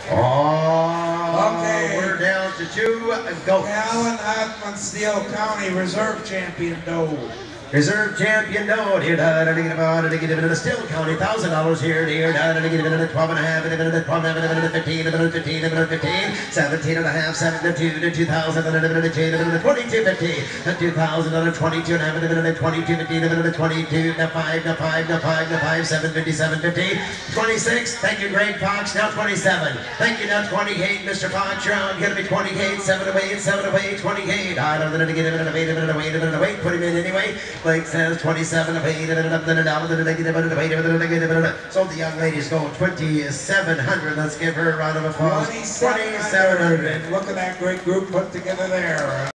Oh, okay. We're down to 2 goats. Alan Hoffman, Steele County Reserve Champion doe. Reserve champion doe. Here, Steele County, $1,000 here, dear. $12.5, $12.5, $15, $15, $15, 17 and a half, 7 to 2 to 2,000, $22.50, $2,000, 22 and a half, 22, 15, 22 to 5 to 5 to 5 to 5, 757, 50, 26. Thank you, Greg Fox. Now 27. Thank you. Now 28, Mr. Fox. You're on. Going to be 28, 7 away, 7 away, 28. I don't know, get a minute, wait, put him in anyway. Blake says 27 of 8, so the young ladies go 2,700. Let's give her a round of applause. 2,700. Look at that great group put together there.